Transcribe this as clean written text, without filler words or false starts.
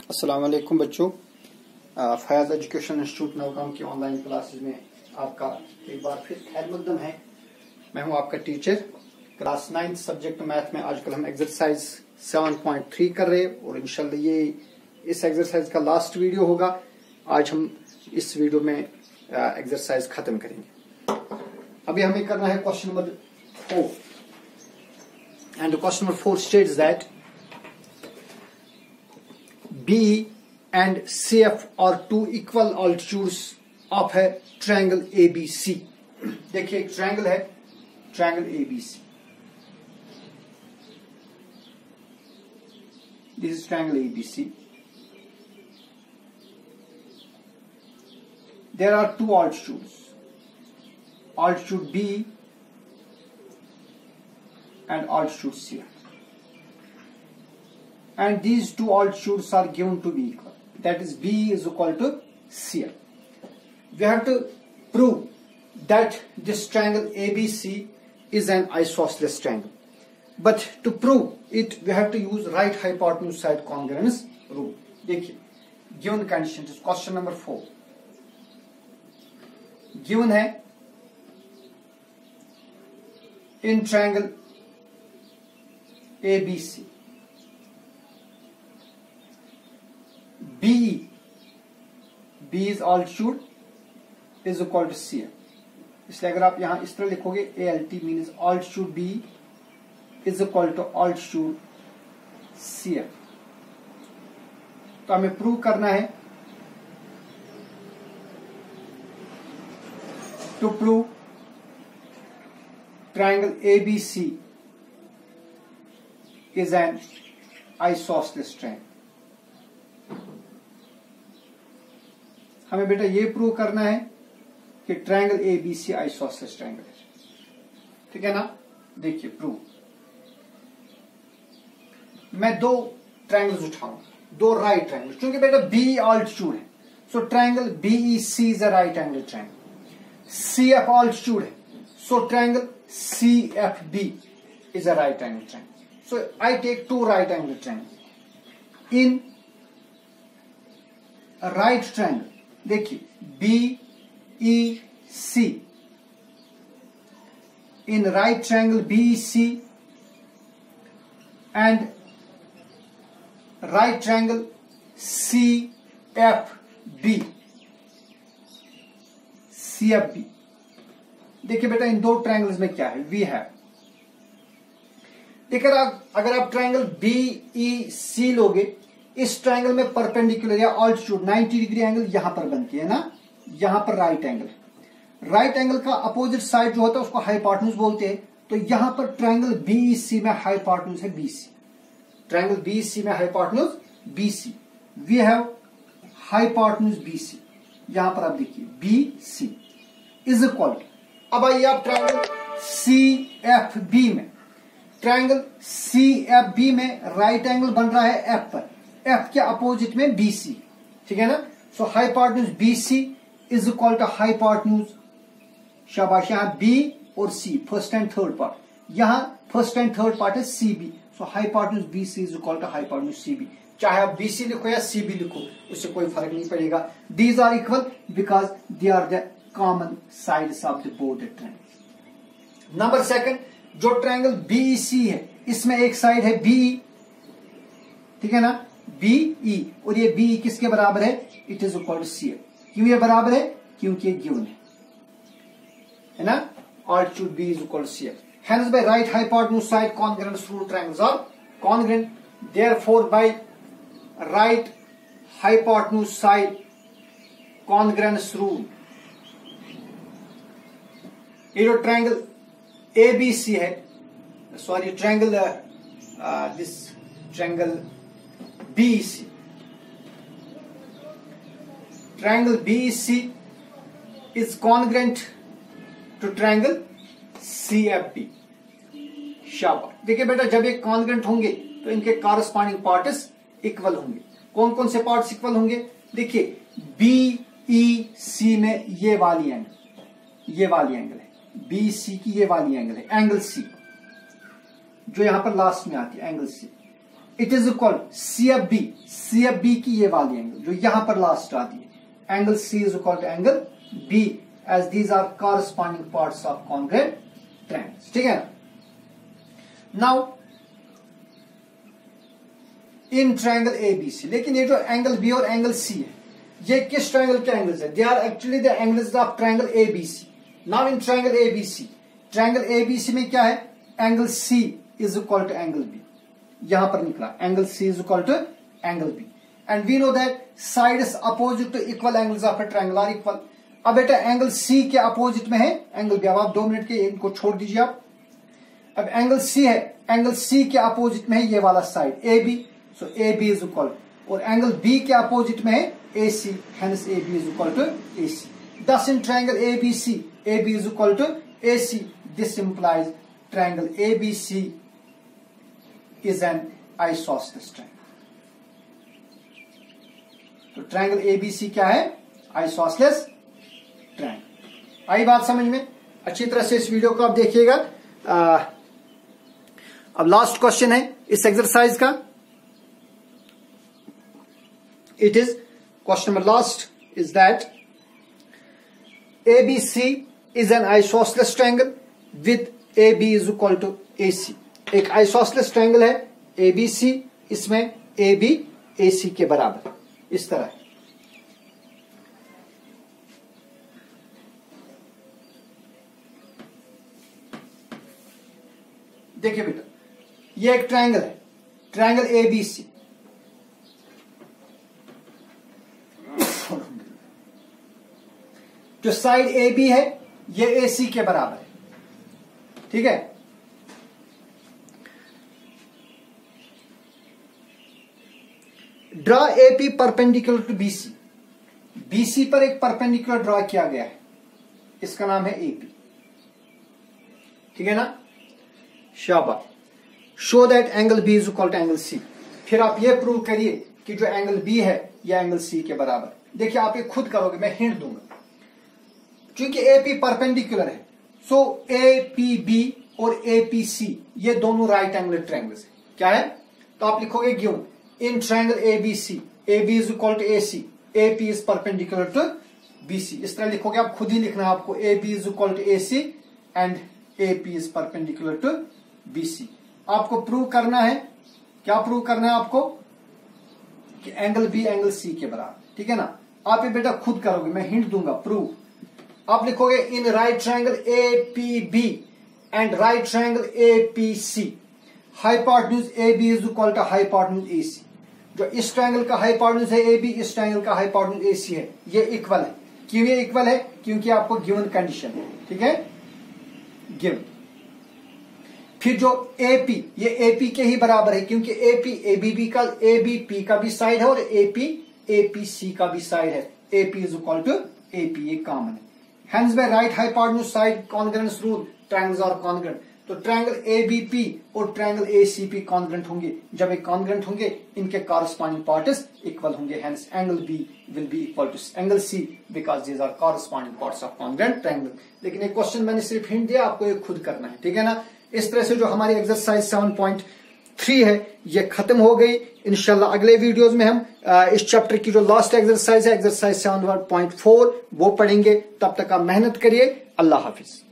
अस्सलाम वालेकुम बच्चों। फयाज एजुकेशन इंस्टीट्यूट नौगाम की ऑनलाइन क्लासेस में आपका एक बार फिर खैर मकदम है। मैं हूं आपका टीचर। क्लास 9 सब्जेक्ट मैथ में आजकल हम एक्सरसाइज 7.3 कर रहे हैं और इंशाल्लाह ये इस एक्सरसाइज का लास्ट वीडियो होगा। आज हम इस वीडियो में एक्सरसाइज खत्म करेंगे। अभी हमें करना है question number 4 and question number 4 states that B and CF are two equal altitudes of a triangle ABC। देखिए एक ट्रायंगल है, triangle ABC। This is triangle ABC। There are two altitudes, altitude B and altitude CF. And these two altitudes are given to be equal. That is, B is equal to CF. We have to prove that this triangle ABC is an isosceles triangle. But to prove it, we have to use right hypotenuse side congruence rule. देखिए, given condition is question number 4. Given है in triangle ABC. B is altitude is equal to CF. इसलिए अगर आप यहां इस तरह लिखोगे ALT means altitude B is equal to altitude CF। तो हमें प्रूव करना है, to prove triangle ABC is an isosceles triangle। हमें बेटा ये प्रूव करना है कि ट्रायंगल ABC आइसोसेलेस ट्रायंगल है। ठीक है ना। देखिए प्रूव, मैं दो ट्रायंगल्स उठाऊंगा, दो राइट ट्रायंगल, क्योंकि बेटा B ऑल्टीट्यूड है, so triangle BEC is a right angle triangle. CF altitude है, so triangle CFB is a right angle triangle. So I take two right angle triangle in right triangle. देखिए BEC, in right triangle BEC and right triangle CFB। देखिए बेटा इन दो triangles में क्या है, we have, देखिए अगर आप ट्रायंगल BEC लोगे, इस ट्रायंगल में परपेंडिकुलर या ऑल्टीट्यूड 90 डिग्री एंगल यहां पर बनती है ना, यहां पर राइट एंगल है। राइट एंगल का अपोजिट साइड जो होता है उसको हाइपोटेन्यूज बोलते हैं। तो यहां पर ट्रायंगल BEC में हाइपोटेन्यूज है BC। ट्रायंगल BEC में hypotenuse BC, we have hypotenuse BC। यहां पर आप देखिए BC इज इक्वल टू, अब आइए आप ट्रायंगल CFB में, ट्रायंगल CFB में राइट एंगल बन रहा है F पर, F के अपोजिट में BC। ठीक है ना। So hypotenuse BC is equal to hypotenuse, शाबाश, यहां B और C first and third part, यहां फर्स्ट एंड थर्ड पार्ट है CB। So hypotenuse BC is equal to hypotenuse CB। चाहे आप BC लिखो या CB लिखो, उससे कोई फर्क नहीं पड़ेगा। These are equal because they are the common sides of the both triangle. Number second, जो ट्रायंगल BEC है इसमें एक साइड है BE, ठीक है ना, BE, और ये BE किसके बराबर है, it is equal to CF। क्यों ये बराबर है, क्योंकि ये गिवन है ना, altitude B is equal to CF। Hence by right hypotenuse side congruence rule triangles are congruent, therefore by right hypotenuse side congruence rule, ये जो ट्रायंगल ABC है, sorry triangle this triangle BEC, triangle BEC is congruent to triangle CFB। शाबाश। देखिए बेटा जब ये congruent होंगे तो इनके कॉरस्पॉन्डिंग पार्ट्स इक्वल होंगे। कौन कौन से पार्ट्स इक्वल होंगे, देखिए BEC में ये वाली एंगल है, BEC की ये वाली एंगल है, एंगल C, जो यहां पर लास्ट में आती है, angle C। It is equal C F B की ये वाली एंगल जो यहां पर लास्ट आती है, angle C is equal to angle B as these are corresponding parts of congruent triangles. ठीक है ना। नाउ इन ट्रायंगल एबीसी, लेकिन ये जो एंगल बी और एंगल सी है ये किस ट्रायंगल के एंगल्स है? They are actually the angles of triangle ABC. Now in triangle ABC में क्या है? Angle C is equal to angle B, यहां पर निकला angle C is equal to angle B and we know that sides opposite to equal angles of a triangle are equal. अब बेटा angle C के opposite में है angle B. अब आप 2 मिनट के इनको छोड़ दीजिए आप। अब एंगल सी है, एंगल सी के अपोजिट में है ये वाला side A B, so A B is equal, और एंगल बी के अपोजिट में है A C, hence A B is equal to A C. Thus in triangle A B is equal to A C, this implies triangle A B C is an isosceles triangle. तो triangle A B C क्या है? Isosceles triangle. आई बात समझ में? अच्छी तरह से इस वीडियो को आप देखिएगा। अब लास्ट क्वेश्चन है इस एक्सरसाइज का। It is question number last is that ABC is an isosceles triangle with AB is equal to AC। एक आइसोसेलेस ट्रायंगल है ABC, इसमें AB AC के बराबर इस तरह। देखिए बेटा ये एक ट्रायंगल है, ट्रायंगल ABC। जो साइड ए बी है ये ए सी के बराबर है। ठीक है, draw A P perpendicular to BC. BC पर एक परपेंडिकुलर ड्रॉ किया गया है, इसका नाम है ए पी। ठीक है ना, शाबाश। Show that angle B is equal to angle C. फिर आप ये प्रूव करिए कि जो एंगल बी है यह एंगल सी के बराबर। देखिए आप ये खुद करोगे, मैं हिंट दूंगा। क्योंकि एपी परपेंडिकुलर है, सो एपीबी और एपीसी ये दोनों राइट एंगल ट्रायंगल्स है। क्या है? तो आप लिखोगे given in triangle ABC, AB is equal to AC, AP is perpendicular to BC. इस तरह लिखोगे, आप खुद ही लिखना है आपको, AB is equal to AC and AP is perpendicular to BC. आपको प्रूव करना है, क्या प्रूव करना है आपको? कि एंगल बी एंगल सी के बराबर। ठीक है ना, आप ये बेटा खुद करोगे, मैं हिंट दूंगा। प्रूव आप लिखोगे in right triangle APB and right triangle APC hypotenuse AB is equal to hypotenuse AC। जो इस ट्रायंगल का हाइपोटेन्यूज है AB, इस ट्रायंगल का हाइपोटेन्यूज AC है, ये इक्वल है। क्यों ये इक्वल है? क्योंकि आपको गिवन कंडीशन है। ठीक है, गिवन। फिर जो AP, ये AP के ही बराबर है, क्योंकि AP ABB का, ABP का भी साइड है और AP APC का भी साइड है। AP is equal to AP, ये कॉमन है। Hence by right hypotenuse side congruence rule triangles are congruent। तो ट्रायंगल ABP और ट्रायंगल ACP कॉन्ग्रुएंट होंगे। जब ये कॉन्ग्रुएंट होंगे इनके कॉरस्पॉन्डिंग पार्ट्स इक्वल होंगे। Hence angle B will be equal to angle C because these are corresponding parts of congruent triangle। लेकिन ये क्वेश्चन मैंने सिर्फ हिंट दिया, आपको ये खुद करना है। ठीक है ना। इस तरह से जो हमारी एक्सरसाइज 7.3 है ये खत्म हो गई। इंशाल्लाह अगले वीडियोस में हम इस चैप्टर की जो लास्ट एक्सरसाइज है, एक्सरसाइज 7.4 वो पढ़ेंगे। तब तक आप मेहनत करिए। अल्लाह हाफिज।